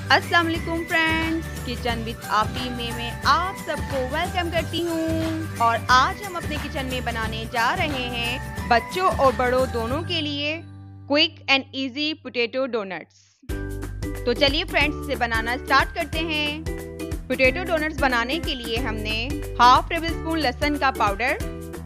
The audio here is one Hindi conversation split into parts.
अस्सलाम वालेकुम फ्रेंड्स, किचन विद आपी में मैं आप सबको वेलकम करती हूँ। और आज हम अपने किचन में बनाने जा रहे हैं बच्चों और बड़ों दोनों के लिए quick and easy potato donuts. तो चलिए फ्रेंड्स, इसे बनाना स्टार्ट करते हैं। पोटैटो डोनट्स बनाने के लिए हमने हाफ टेबल स्पून लहसुन का पाउडर,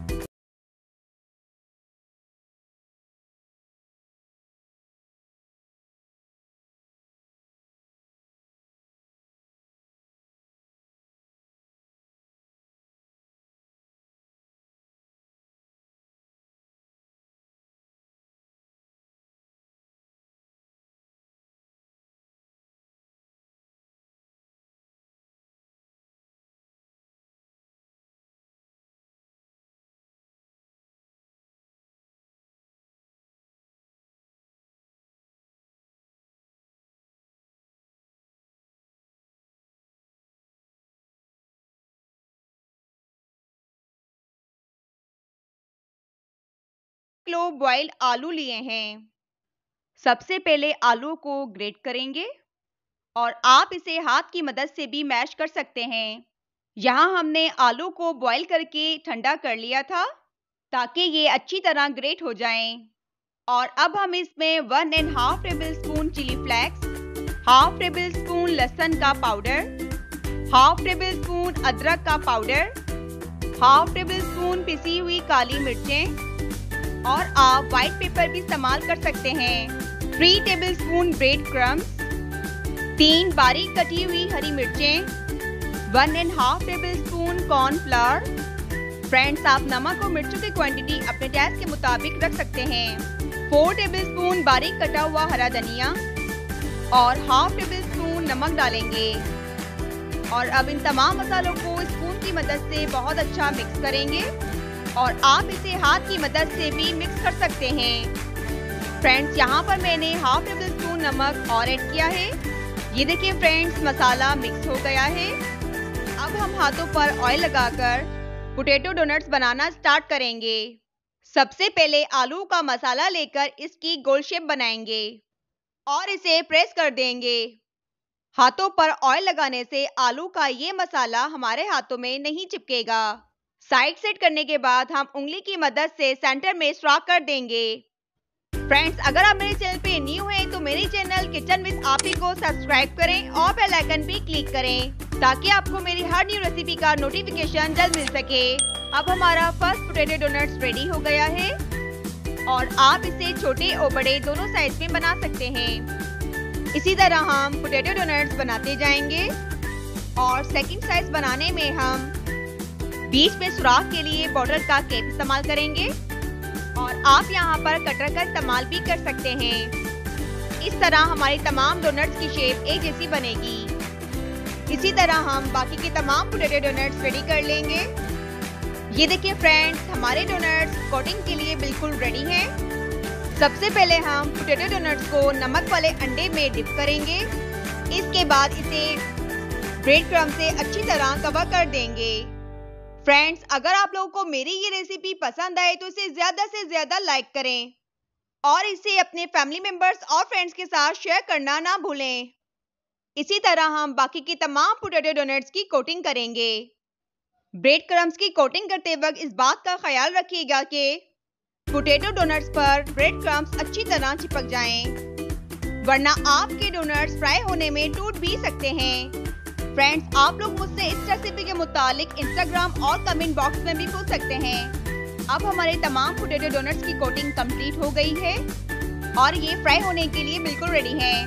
किलो बॉइल्ड आलू लिए हैं। सबसे पहले आलू को ग्रेट करेंगे और आप इसे हाथ की मदद से भी मैश कर सकते हैं। यहाँ हमने आलू को बॉईल करके ठंडा कर लिया था ताकि ये अच्छी तरह ग्रेट हो जाएं। और अब हम इसमें 1.5 table spoon chili flakes, half table spoon लहसुन का पाउडर, हाफ टेबल स्पून अदरक का पाउडर, हाफ टेबल स्पून पिसी हुई काली मिर्चें, और आप व्हाइट पेपर भी इस्तेमाल कर सकते हैं, 3 टेबल स्पून ब्रेड क्रम्स, 3 बारीक कटी हुई हरी मिर्चें, 1.5 टेबल स्पून कॉर्नफ्लावर। फ्रेंड्स, आप नमक और मिर्चों की क्वांटिटी अपने टेस्ट के मुताबिक रख सकते हैं। 4 टेबल स्पून बारीक कटा हुआ हरा धनिया और हाफ टेबल स्पून नमक डालेंगे। और अब इन तमाम मसालों को स्पून की मदद से बहुत अच्छा मिक्स करेंगे और आप इसे हाथ की मदद से भी मिक्स कर सकते हैं। फ्रेंड्स, यहाँ पर मैंने हाफ टेबल स्पून नमक और ऐड किया है। ये देखिए फ्रेंड्स, मसाला मिक्स हो गया है। अब हम हाथों पर ऑयल लगाकर पोटैटो डोनट्स बनाना स्टार्ट करेंगे। सबसे पहले आलू का मसाला लेकर इसकी गोल शेप बनाएंगे और इसे प्रेस कर देंगे। हाथों पर ऑयल लगाने से आलू का ये मसाला हमारे हाथों में नहीं चिपकेगा। साइड सेट करने के बाद हम उंगली की मदद से सेंटर में सुराख कर देंगे। फ्रेंड्स, अगर आप मेरे चैनल पे न्यू हैं तो मेरे चैनल किचन विद आपी को सब्सक्राइब करें और बेल आइकन भी क्लिक करें ताकि आपको मेरी हर न्यू रेसिपी का नोटिफिकेशन जल्द मिल सके। अब हमारा फर्स्ट पोटैटो डोनट्स रेडी हो गया है और आप इसे छोटे और बड़े दोनों साइज में बना सकते हैं। इसी तरह हम पोटैटो डोनट्स बनाते जाएंगे और सेकंड साइज बनाने में हम बीच में सुराख के लिए बॉर्डर का केप इस्तेमाल करेंगे और आप यहाँ पर कटर का इस्तेमाल भी कर सकते हैं। इस तरह हमारी तमाम डोनट्स की शेप एक जैसी बनेगी। इसी तरह हम बाकी के तमाम पोटैटो डोनट्स रेडी कर लेंगे। ये देखिए फ्रेंड्स, हमारे डोनट्स कोटिंग के लिए बिल्कुल रेडी हैं। सबसे पहले हम पोटैटो डोनट्स को नमक वाले अंडे में डिप करेंगे। इसके बाद इसे ब्रेड क्रम्ब से अच्छी तरह कवर कर देंगे। फ्रेंड्स, अगर आप लोगों को मेरी ये रेसिपी पसंद आए तो इसे ज़्यादा से ज़्यादा लाइक करें और इसे अपने फैमिली मेंबर्स और फ्रेंड्स के साथ शेयर करना ना भूलें। इसी तरह हम बाकी के तमाम पोटैटो डोनट्स की कोटिंग करेंगे। ब्रेड क्रम्स की कोटिंग करते वक्त इस बात का ख्याल रखिएगा कि पोटैटो डोनट्स पर ब्रेड क्रम्स अच्छी तरह चिपक जाएं, वरना आपके डोनट्स फ्राई होने में टूट भी सकते हैं। फ्रेंड्स, आप लोग मुझसे इस रेसिपी के मुतालिक इंस्टाग्राम और कमेंट बॉक्स में भी पूछ सकते हैं। अब हमारे तमाम पोटैटो डोनट्स की कोटिंग कंप्लीट हो गई है और ये फ्राई होने के लिए बिल्कुल रेडी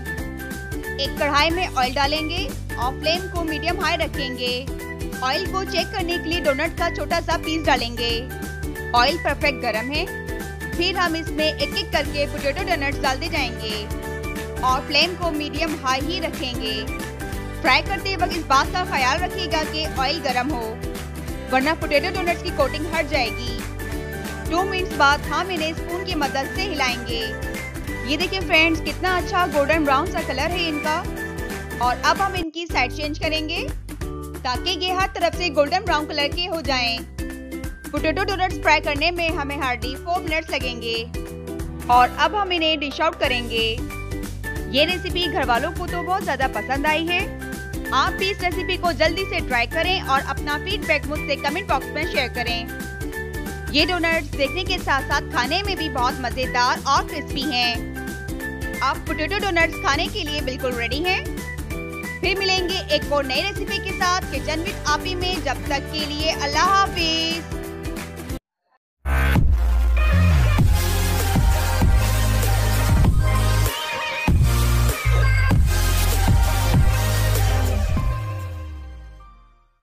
हैं। एक कढ़ाई में ऑयल डालेंगे और फ्लेम को मीडियम हाई रखेंगे। ऑयल को चेक करने के लिए डोनट का छोटा सा पीस डालेंगे। ऑयल परफेक्ट गर्म है। फिर हम इसमें एक एक करके पोटैटो डोनट्स डालते जाएंगे और फ्लेम को मीडियम हाई ही रखेंगे। फ्राई करते वक्त इस बात का ख्याल रखिएगा कि ऑयल गर्म हो, वरना पोटैटो डोनट्स की कोटिंग हट जाएगी। 2 मिनट्स बाद हम इन्हें स्पून की मदद से हिलाएंगे। ये देखिए फ्रेंड्स, कितना अच्छा गोल्डन ब्राउन सा कलर है इनका। और अब हम इनकी साइड चेंज करेंगे ताकि ये हर तरफ से गोल्डन ब्राउन कलर के हो जाएं। पोटैटो डोनट्स फ्राई करने में हमें हार्डली 4 मिनट्स लगेंगे और अब हम इन्हें डिश आउट करेंगे। ये रेसिपी घर वालों को तो बहुत ज़्यादा पसंद आई है। आप भी इस रेसिपी को जल्दी से ट्राई करें और अपना फीडबैक मुझसे कमेंट बॉक्स में शेयर करें। ये डोनट्स देखने के साथ साथ खाने में भी बहुत मज़ेदार और क्रिस्पी हैं। आप पोटैटो डोनट्स खाने के लिए बिल्कुल रेडी हैं। फिर मिलेंगे एक और नई रेसिपी के साथ किचन विद आपी में। जब तक के लिए अल्लाह हाफिज।